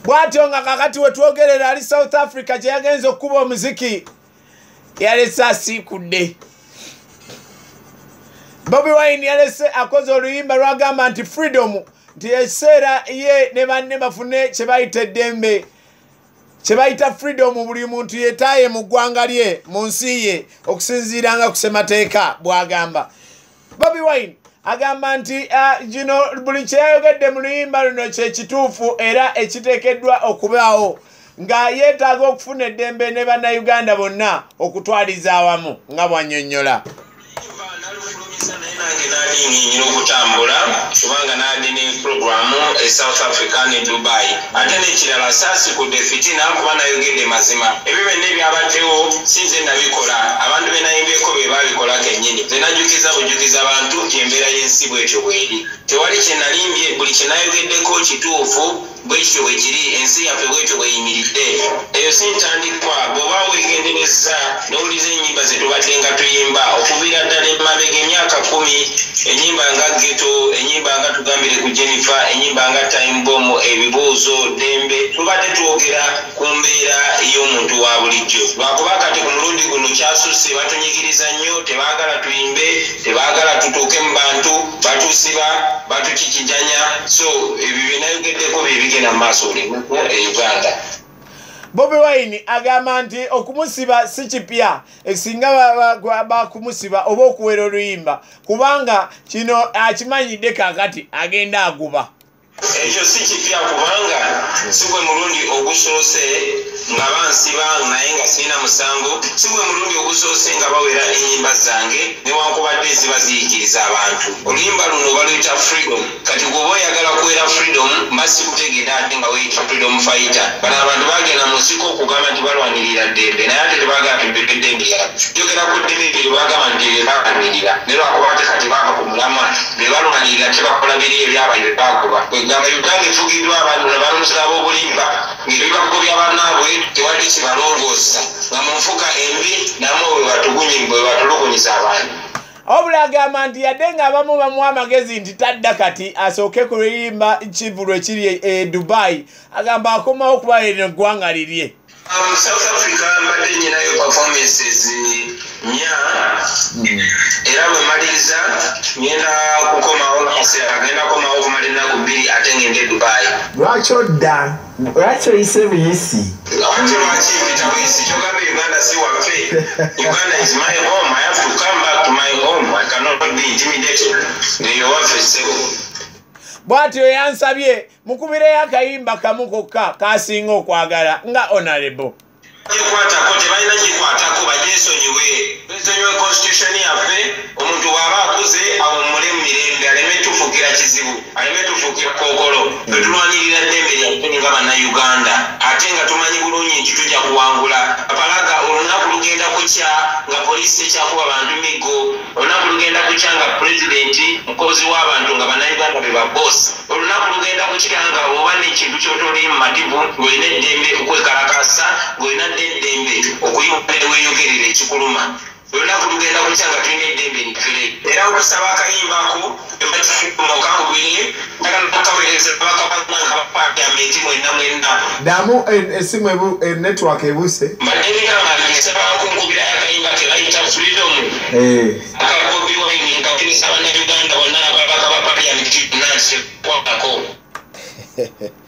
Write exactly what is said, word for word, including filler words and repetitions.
bwatyo nga kakati wetwogerera ali South Africa kye yagenza okuba omuziki yalese asiikudde. Bobi Wine yalese akoze oluyimba lwagamba nti freedom nti ekiseera ye ne banne bafune kye bayita eddembe kye bayita freedom buli muntu yetaaye mu ggwanga lye mu nsi ye okusinziiranga ku ssemateeka bw'agamba. Bobi Wine agamba nti gino buli kye yayogedde mu luyimba luno kye kituufu era ekiteekeddwa okubaawo nga yeetaaga okufuna eddembe ne bannayuganda bonna okutwaliza awamu nga bw'annyonnyola. Nyina okutambula kubanga naadi ne programu e South Africa ne Dubai ate nekirala saasikudde fitina kuba nayogedde mazima ebyo byonna ebyabaddewo sinze nabikola abantu be nayimbyeko be babikola kennyini nze najjukiza bujjukiza abantu nti embeera y'ensi bwetyo bweri tewali kye nalimbye buli kye nayogeddeko kituufu bwekityo bwe kiri ensi yaffe bwetyo bweyimiridde eyo sintandikwa bw'oba weegendereza n'owuliza ennyimba ze tubadde nga tuyimba okuviira ddala emabega emyaka kumi enyimba nga Ghetto enyimba nga tugambire ku Jennifer enyimba nga Time Bomb ebibuuzo dembe tubadde twogera ku mbeera y'omuntu wa bulijjo lwakuba kati ku mulundi guno kyasusse batunyigiriza nnyo tebaagala tuyimbe tebaagala tutuuke mu bantu batusiba batukikijanya so ebyo byenayogeddeko bebigenda mu maaso e Uganda. Bobi Wine agamba nti okumusiba si kipya esinga bakumusiba oba okuwera oluyimba kubanga kino akimanyidde kakati agenda aguba. Ekyo si kipya kubanga si gwe mulundi ogusoose nga bansiba naye nga sirina musango si gwe mulundi ogusoose nga bawera ennyimba zange newankubadde ziba ziyigiriza abantu. Oluyimba luno baluyita freedom kati gwoba oyagala kuwera freedom mbasi kutegeera ate nga weyita freedom fighter. Bano abantu bagenda mu nsiko okugamba nti balwanirira ddembe naye ate tebagala tuddembe ddembe jogera ku ddembe ebyo bagamba nti bebalwanirira ne lwakuba ate kati baava ku mulamwa bebalwanirira tebakola biri ebyabaye bebakuba gamba Uganda efugiddwa abantu nebalumusira ab'obulimba ng'ebibakubya bannaabwe tewali kibalongoosa nga mu nfuka embi namwe bwe batugunyi bwe batulugunyisa abantu. Obula agamba nti yadde ng'abamu bamuwa amagezi nti tadda kati asooke ku luyimba kivu lwe kiri e Dubai agamba akomawo okubalira eggwanga lirye. Um, South Africa mbadde nyinayo performances nya era bwe maliriza ngenda kukomawo kaseera agenda kukomawo okumala ennaku bbiri ate ngende Dubai. Lwaki odda? Lwaki oyise buyisi? Lwaki lwaki mpita buyisi? Kyogamba Uganda si waffe. Uganda is my home. I have to come back to my home. I cannot be intimidated. Eyo waffe ssebo. Bwatyo yansabye mukubireyo akayimba kamu kokka kasinga okwagala nga honorable. Kikwatako tebalina kikwatako bagyesonyiwe besonyiwe constitution yaffe omuntu bw'aba akuze awummule mu mirembe aleme tufuukira kizibu aleme tufuukira kookolo twetulwanirira ddembe lyaffe nga bannayuganda ate nga tumanyi bulungi nti tujja kuwangula apalaga olunaku lugenda kukya nga poliisi ekyakuba bantu miggo olunaku lugenda kukya nga pulezidenti mukozi w'abantu nga bannayuganda be babosi olunaku lugenda kukya nga oba n'ekintu ky'otoli mu mativu ng'olina eddembe okwekalakasa ng'olina eddembe okuyimba neweeyogerera ekikuluma olunaku lugenda kukya nga tulina eddembe nifere era okusaba akayimbako emokangubiri nakakawereza bakabananga bapaalamenti mwenna mwenna damu esimu network ebuse mbadde binamalirisabanku nkubirayo akayimba kebayita freedom akabobi Wine nga kirisaba ne Uganda bonna ababaka ba paliamenti nansi kwakako